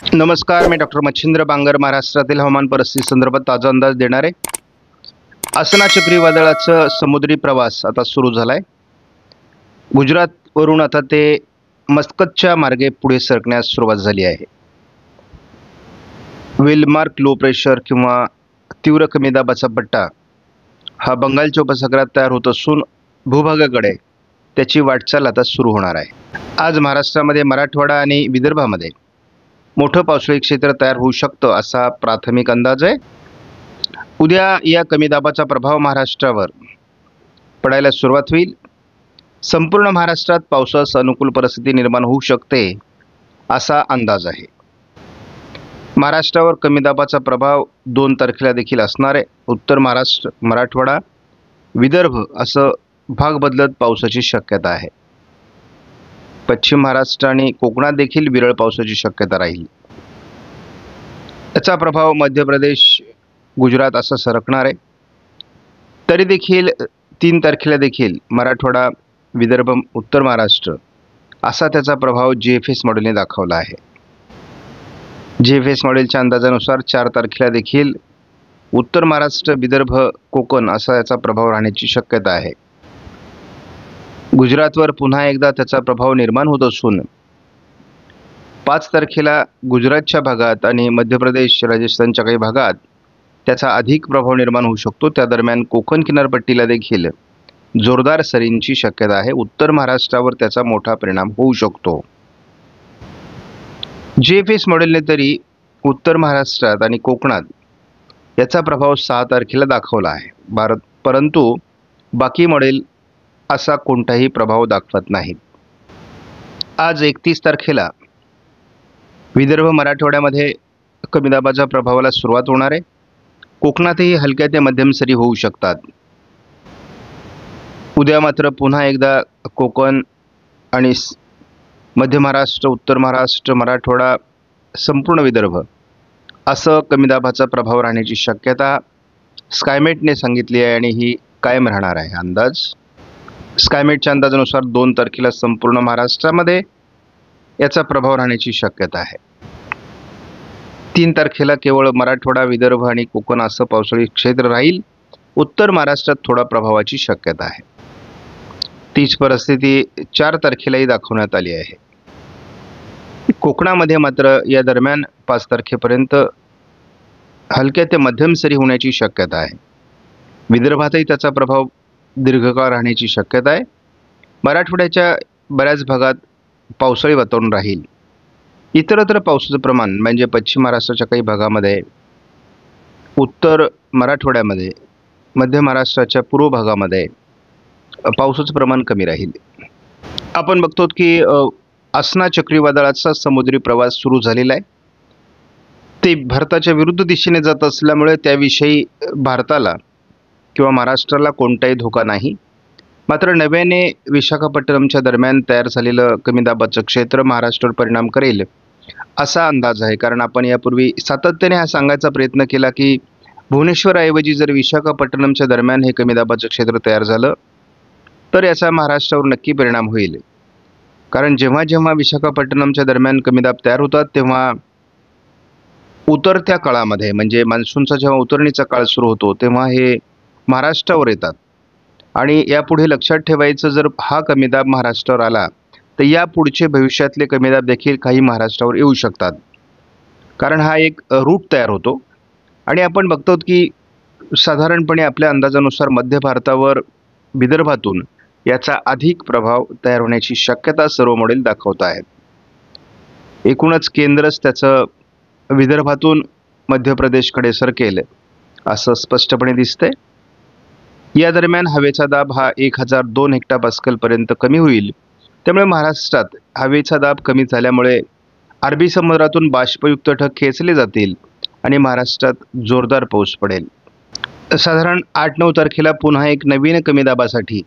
नमस्कार, मी डॉक्टर मच्छिंद्र बांगर महाराष्ट्रातील हवामान परिस्थिती संदर्भात ताजा अंदाज देणार आहे. असना चक्रीवादळाचा समुद्री प्रवास आता सुरू झालाय. गुजरातवरून आता ते मस्कतच्या मार्गे पुढे सरकण्यास सुरुवात झाली आहे. वेलमार्क लो प्रेशर किंवा तीव्र कमी दाबाचा पट्टा हा बंगालच्या उपसागरात तयार होत असून भूभागाकडे त्याची वाटचाल आता सुरू होणार आहे. आज महाराष्ट्रामध्ये मराठवाडा आणि विदर्भामध्ये मोठं पावसाळी क्षेत्र तयार होऊ शकतं असा प्राथमिक अंदाज आहे. उद्या या कमी दाबाचा प्रभाव महाराष्ट्रावर पडायला सुरुवात होईल. संपूर्ण महाराष्ट्रात पावसास अनुकूल परिस्थिती निर्माण होऊ शकते असा अंदाज आहे. महाराष्ट्रावर कमी दाबाचा प्रभाव 2 तारखेला देखील असणार आहे. उत्तर महाराष्ट्र, मराठवाडा, विदर्भ असं भाग बदलत पावसाची शक्यता आहे. पश्चिम महाराष्ट्र आणि कोकणात देखील विरळ पावसाची शक्यता राहील. याचा प्रभाव मध्य प्रदेश, गुजरात असा सरकणार आहे. तरी देखील 3 तारखेला देखील मराठवाडा, विदर्भ, उत्तर महाराष्ट्र असा त्याचा प्रभाव GFS मॉडेलने दाखवला आहे. GFS मॉडेलच्या अंदाजानुसार 4 तारखेला देखील उत्तर महाराष्ट्र, विदर्भ, कोकण असा याचा प्रभाव राहण्याची शक्यता आहे. गुजरातवर पुन्हा एकदा त्याचा प्रभाव निर्माण होत असून 5 तारखेला गुजरातच्या भागात आणि मध्य प्रदेश, राजस्थानच्या काही भागात त्याचा अधिक प्रभाव निर्माण होऊ शकतो. त्या दरम्यान कोकण किनारपट्टीला देखील जोरदार सरींची शक्यता आहे. उत्तर महाराष्ट्रावर त्याचा मोठा परिणाम होऊ शकतो. GFS मॉडेलने तरी उत्तर महाराष्ट्रात आणि कोकणात याचा प्रभाव 6 तारखेला दाखवला आहे. परंतु बाकी मॉडेल असा कोणताही प्रभाव दाखवत नाहीत. आज 31 तारखेला विदर्भ, मराठवाड्यामध्ये कमी दाबाच्या प्रभावाला सुरुवात होणार आहे. कोकणातही हलक्या ते मध्यम सरी होऊ शकतात. उद्या मात्र पुन्हा एकदा कोकण आणि मध्य महाराष्ट्र, उत्तर महाराष्ट्र, मराठवाडा, संपूर्ण विदर्भ असं कमी दाबाचा प्रभाव राहण्याची शक्यता स्कायमेटने सांगितली आहे आणि ही कायम राहणार आहे. अंदाज स्कायमेटच्या अंदाजानुसार 2 तारखेला संपूर्ण महाराष्ट्रामध्ये याचा प्रभाव राहण्याची शक्यता आहे. 3 तारखेला केवळ मराठवाडा, विदर्भ आणि कोकण असं पावसाळी क्षेत्र राहील. उत्तर महाराष्ट्रात थोडा प्रभावाची शक्यता आहे. तीच परिस्थिती 4 तारखेलाही दाखवण्यात आली आहे. कोकणामध्ये मात्र या दरम्यान 5 तारखेपर्यंत हलक्या ते मध्यम सरी होण्याची शक्यता आहे. विदर्भातही त्याचा प्रभाव दीर्घकाळ राहण्याची शक्यता आहे. मराठवाड्याच्या बऱ्याच भागात पावसाळी वातावरण राहील. इतरत्र पावसाचं प्रमाण म्हणजे पश्चिम महाराष्ट्राच्या काही भागामध्ये, उत्तर मराठवाड्यामध्ये, मध्य महाराष्ट्राच्या पूर्व भागामध्ये पावसाचं प्रमाण कमी राहील. आपण बघतो की असना चक्रीवादळाचा समुद्री प्रवास सुरू झालेला आहे. ते भारताच्या विरुद्ध दिशेने जात असल्यामुळे त्याविषयी भारताला किंवा महाराष्ट्राला कोणताही धोका नाही. मात्र नव्याने विशाखापट्टणमच्या दरम्यान तयार झालेलं कमी दाबाचं क्षेत्र महाराष्ट्रावर परिणाम करेल असा अंदाज आहे. कारण आपण यापूर्वी सातत्याने हा सांगायचा प्रयत्न केला की भुवनेश्वरऐवजी जर विशाखापट्टणमच्या दरम्यान हे कमी दाबाचं क्षेत्र तयार झालं तर याचा महाराष्ट्रावर नक्की परिणाम होईल. कारण जेव्हा जेव्हा विशाखापट्टणमच्या दरम्यान कमी दाब तयार होतात तेव्हा उतरत्या काळामध्ये म्हणजे मान्सूनचा जेव्हा उतरणीचा काळ सुरू होतो तेव्हा हे महाराष्ट्रावर येतात. आणि यापुढे लक्षात ठेवायचं, जर हा कमी दाब महाराष्ट्रावर आला तर यापुढचे भविष्यातले कमी दाब देखील काही महाराष्ट्रावर येऊ शकतात. कारण हा एक रूट तयार होतो. आणि आपण बघतो की साधारणपणे आपल्या अंदाजानुसार मध्य भारतावर विदर्भातून याचा अधिक प्रभाव तयार होण्याची शक्यता सर्व मॉडेल दाखवत आहेत. एकूणच केंद्रच त्याचं विदर्भातून मध्य प्रदेशकडे सरकेल असं स्पष्टपणे दिसतंय. या दरम्यान हवेचा दाब हा 1002 हेक्टोपास्कलपर्यंत कमी होईल. त्यामुळे महाराष्ट्रात हवेचा दाब कमी झाल्यामुळे अरबी समुद्रातून बाष्पयुक्त ढग खेचले जातील आणि महाराष्ट्रात जोरदार पाऊस पडेल. साधारण 8-9 तारखेला पुन्हा एक नवीन कमी दाबासाठी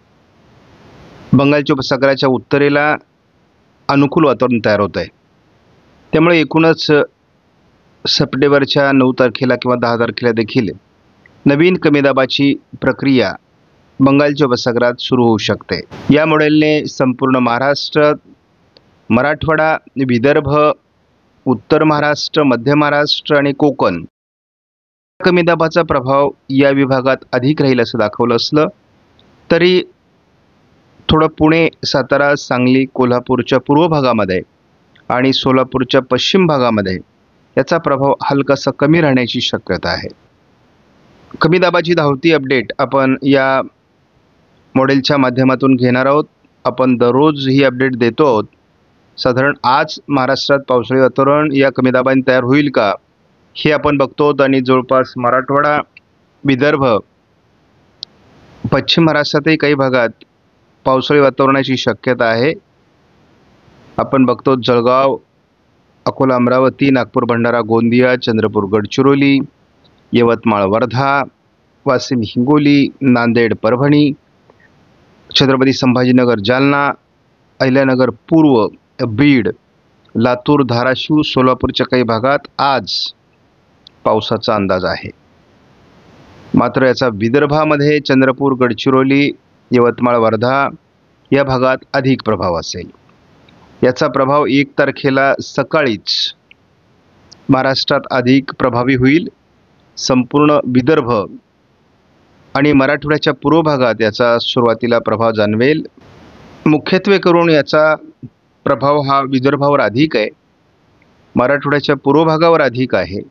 बंगालच्या उपसागराच्या उत्तरेला अनुकूल वातावरण तयार होत आहे. त्यामुळे एकूणच सप्टेंबरच्या 9 तारखेला किंवा 10 तारखेला देखील नवीन कमी दाबाची प्रक्रिया बंगालच्या उपसागरात सुरू होऊ शकते. या मॉडेलने संपूर्ण महाराष्ट्र, मराठवाडा, विदर्भ उत्तर महाराष्ट्र, मध्य महाराष्ट्र आणि कोकण कमी दाबाचा प्रभाव या विभागात अधिक राहील असं दाखवलं असलं तरी थोडं पुणे, सातारा, सांगली, कोल्हापूरच्या पूर्व भागामध्ये आणि सोलापूरच्या पश्चिम भागामध्ये याचा प्रभाव हलकासा कमी राहण्याची शक्यता आहे. कमी दाबाची धावती अपडेट आपण या मॉडेलच्या माध्यमातून घेणार आहोत. आपण दररोज ही अपडेट देतो आहोत. साधारण आज महाराष्ट्रात पावसाळी वातावरण या कमी दाबाने तयार होईल का हे आपण बघतो आहोत आणि जवळपास मराठवाडा, विदर्भ, पश्चिम महाराष्ट्रातही काही भागात पावसाळी वातावरणाची शक्यता आहे. आपण बघतो जळगाव, अकोला, अमरावती, नागपूर, भंडारा, गोंदिया, चंद्रपूर, गडचिरोली, यवतमाळ, वर्धा, वाशिम, हिंगोली, नांदेड, परभणी, छत्रपती संभाजीनगर, जालना, अहिल्यानगर पूर्व, बीड, लातूर, धाराशिव, सोलापूरच्या काही भागात आज पावसाचा अंदाज आहे. मात्र याचा विदर्भामध्ये चंद्रपूर, गडचिरोली, यवतमाळ, वर्धा या भागात अधिक प्रभाव असेल. याचा प्रभाव 1 तारखेला सकाळीच महाराष्ट्रात अधिक प्रभावी होईल. संपूर्ण विदर्भ आणि मराठवाड्याच्या पूर्व भागात याचा सुरुवातीला प्रभाव जाणवेल. मुख्यत्वे करून याचा प्रभाव हा विदर्भावर अधिक आहे, मराठवाड्याच्या पूर्व भागावर अधिक आहे.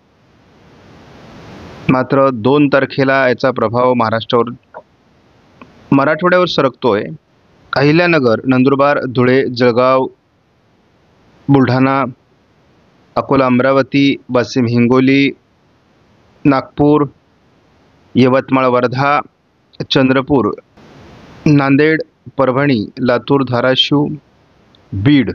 मात्र 2 तारखेला याचा प्रभाव मराठवाड्यावर सरकतोय. अहिल्यानगर, नंदुरबार, धुळे, जळगाव, बुलढाणा, अकोला, अमरावती, वाशिम, हिंगोली, नागपूर, यवतमाळ, वर्धा, चंद्रपूर, नांदेड, परभणी, लातूर, धाराशिव, बीड,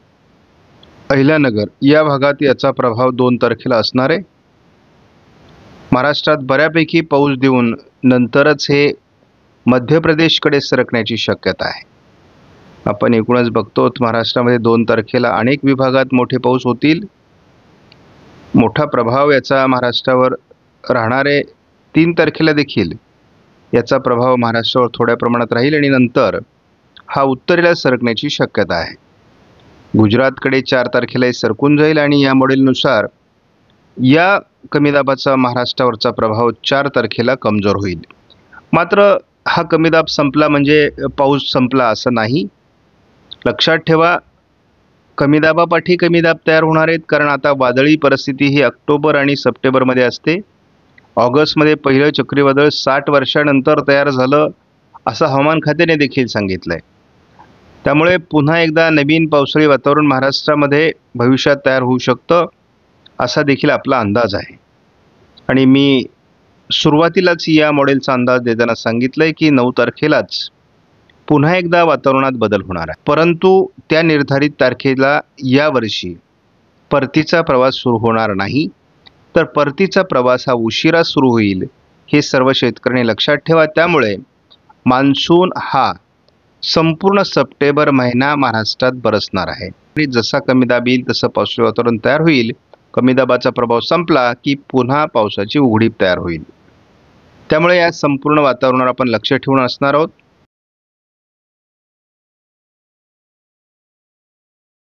अहिल्यानगर या भागात याचा प्रभाव 2 तारखेला असणार आहे. महाराष्ट्रात बऱ्यापैकी पाऊस देऊन नंतरच हे मध्य प्रदेशकडे सरकण्याची शक्यता आहे. आपण एकूणच बघतो महाराष्ट्रामध्ये 2 तारखेला अनेक विभागात मोठे पाऊस होतील. मोठा प्रभाव याचा महाराष्ट्रावर राहणार आहे. 3 तारखेला देखील याचा प्रभाव महाराष्ट्रावर थोड्या प्रमाणात राहील आणि नंतर हा उत्तरेला सरकण्याची शक्यता आहे. गुजरातकडे 4 तारखेला सरकून जाईल आणि या मॉडेलनुसार या कमी दाबाचा महाराष्ट्रावरचा प्रभाव 4 तारखेला कमजोर होईल. मात्र हा कमी दाब संपला म्हणजे पाऊस संपला असं नाही. लक्षात ठेवा, कमी दाबापाठी कमी दाब तयार होणार आहेत, कारण आता वादळी परिस्थिती ही ऑक्टोबर आणि सप्टेंबरमध्ये असते. ऑगस्टमध्ये पहिलं चक्रीवादळ 60 वर्षानंतर तयार झालं असं हवामान खात्याने देखील सांगितलं आहे. त्यामुळे पुन्हा एकदा नवीन पावसाळी वातावरण महाराष्ट्रामध्ये भविष्यात तयार होऊ शकतं असा देखील आपला अंदाज आहे. आणि मी सुरुवातीलाच या मॉडेलचा अंदाज देताना सांगितलं आहे की 9 तारखेलाच पुन्हा एकदा वातावरणात बदल होणार आहे. परंतु त्या निर्धारित तारखेला यावर्षी परतीचा प्रवास सुरू होणार नाही, तर परतीचा प्रवास हा उशिरा सुरू होईल हे सर्व शेतकऱ्यांनी लक्षात ठेवा. त्यामुळे मान्सून हा संपूर्ण सप्टेंबर महिना महाराष्ट्रात बरसणार आहे. आणि जसा कमी दाब येईल तसं पावसाळी वातावरण तयार होईल. कमी दाबाचा प्रभाव संपला की पुन्हा पावसाची उघडीप तयार होईल. त्यामुळे या संपूर्ण वातावरणावर आपण लक्ष ठेवून असणार आहोत.